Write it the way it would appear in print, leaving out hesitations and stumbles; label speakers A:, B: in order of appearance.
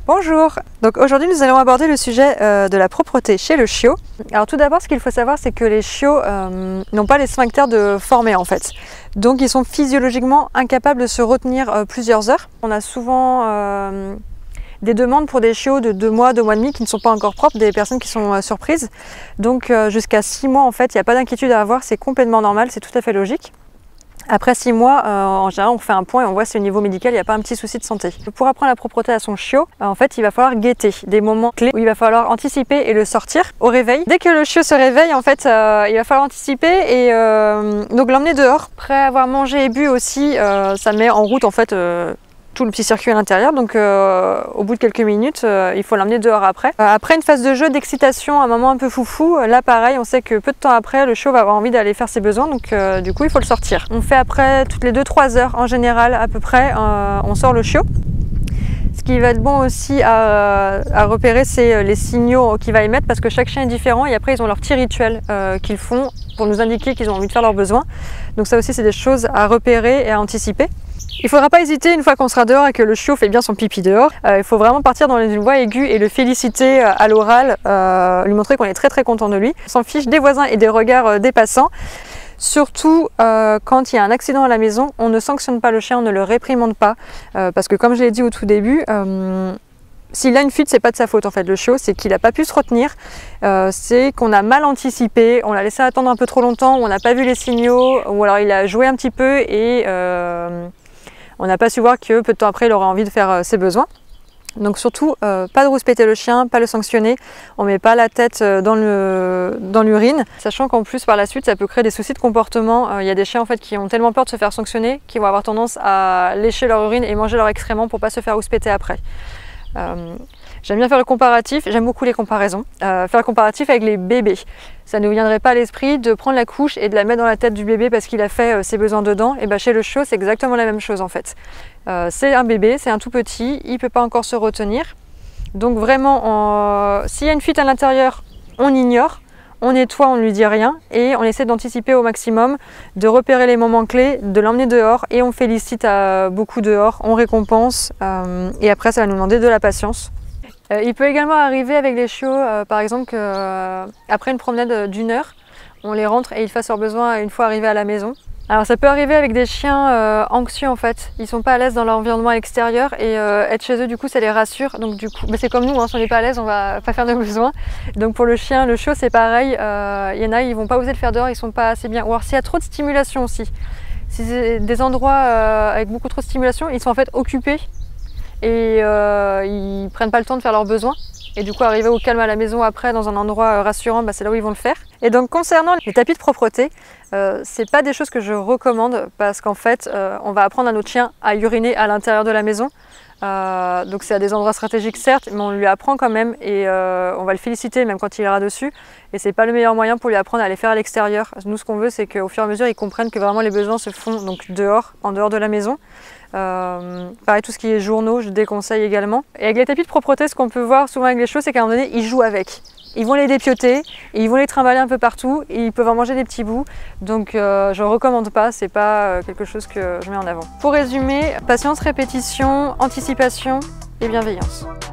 A: Bonjour, donc aujourd'hui nous allons aborder le sujet de la propreté chez le chiot. Alors tout d'abord ce qu'il faut savoir c'est que les chiots n'ont pas les sphincters de formés en fait. Donc ils sont physiologiquement incapables de se retenir plusieurs heures. On a souvent des demandes pour des chiots de 2 mois, 2 mois et demi qui ne sont pas encore propres, des personnes qui sont surprises. Donc jusqu'à 6 mois en fait il n'y a pas d'inquiétude à avoir, c'est complètement normal, c'est tout à fait logique. Après 6 mois, en général, on fait un point et on voit si au niveau médical, il n'y a pas un petit souci de santé. Pour apprendre la propreté à son chiot, en fait, il va falloir guetter des moments clés où il va falloir anticiper et le sortir au réveil. Dès que le chiot se réveille, en fait, il va falloir anticiper et donc l'emmener dehors. Après avoir mangé et bu aussi, ça met en route en fait tout le petit circuit à l'intérieur, donc au bout de quelques minutes il faut l'emmener dehors après. Après une phase de jeu, d'excitation, un moment un peu foufou, là pareil on sait que peu de temps après le chiot va avoir envie d'aller faire ses besoins, donc du coup il faut le sortir. On fait après toutes les 2-3 heures en général à peu près, on sort le chiot. Ce qui va être bon aussi à repérer, c'est les signaux qu'il va émettre parce que chaque chien est différent et après ils ont leur petit rituel qu'ils font pour nous indiquer qu'ils ont envie de faire leurs besoins. Donc ça aussi c'est des choses à repérer et à anticiper. Il ne faudra pas hésiter une fois qu'on sera dehors et que le chiot fait bien son pipi dehors. Il faut vraiment partir dans une voix aiguë et le féliciter à l'oral, lui montrer qu'on est très content de lui. On s'en fiche des voisins et des regards des passants. Surtout quand il y a un accident à la maison, on ne sanctionne pas le chien, on ne le réprimande pas. Parce que comme je l'ai dit au tout début, s'il a une fuite, c'est pas de sa faute en fait. Le chiot, c'est qu'il n'a pas pu se retenir, c'est qu'on a mal anticipé, on l'a laissé attendre un peu trop longtemps, on n'a pas vu les signaux, ou alors il a joué un petit peu et on n'a pas su voir que peu de temps après il aurait envie de faire ses besoins. Donc surtout, pas de rouspéter le chien, pas le sanctionner, on met pas la tête dans l'urine, sachant qu'en plus par la suite ça peut créer des soucis de comportement. Il y a des chiens en fait qui ont tellement peur de se faire sanctionner qu'ils vont avoir tendance à lécher leur urine et manger leurs excréments pour pas se faire rouspéter après. J'aime bien faire le comparatif, j'aime beaucoup les comparaisons. Faire le comparatif avec les bébés. Ça ne vous viendrait pas à l'esprit de prendre la couche et de la mettre dans la tête du bébé parce qu'il a fait ses besoins dedans. Et chez le chiot, c'est exactement la même chose en fait. C'est un bébé, c'est un tout petit, il ne peut pas encore se retenir. Donc vraiment, s'il y a une fuite à l'intérieur, on ignore. On nettoie, on ne lui dit rien et on essaie d'anticiper au maximum, de repérer les moments clés, de l'emmener dehors et on félicite beaucoup dehors, on récompense et après ça va nous demander de la patience. Il peut également arriver avec les chiots, par exemple, qu'après une promenade d'1 heure, on les rentre et ils fassent leurs besoins une fois arrivés à la maison. Alors ça peut arriver avec des chiens anxieux en fait, ils sont pas à l'aise dans l'environnement extérieur et être chez eux du coup ça les rassure, donc du coup c'est comme nous, hein, si on n'est pas à l'aise on va pas faire nos besoins. Donc pour le chien, le chiot c'est pareil, il y en a ils vont pas oser le faire dehors, ils sont pas assez bien, ou alors s'il y a trop de stimulation aussi, si c'est des endroits avec beaucoup trop de stimulation, ils sont en fait occupés et ils prennent pas le temps de faire leurs besoins. Et du coup arriver au calme à la maison après dans un endroit rassurant, c'est là où ils vont le faire. Et donc concernant les tapis de propreté, c'est pas des choses que je recommande parce qu'en fait on va apprendre à notre chien à uriner à l'intérieur de la maison. Donc c'est à des endroits stratégiques certes, mais on lui apprend quand même et on va le féliciter même quand il ira dessus. Et c'est pas le meilleur moyen pour lui apprendre à les faire à l'extérieur. Nous ce qu'on veut c'est qu'au fur et à mesure ils comprennent que vraiment les besoins se font donc dehors, en dehors de la maison. Pareil, tout ce qui est journaux, je déconseille également. Et avec les tapis de propreté, ce qu'on peut voir souvent avec les chiots, c'est qu'à un moment donné, ils jouent avec. Ils vont les dépioter et ils vont les trimballer un peu partout et ils peuvent en manger des petits bouts. Donc je ne recommande pas, c'est pas quelque chose que je mets en avant. Pour résumer, patience, répétition, anticipation et bienveillance.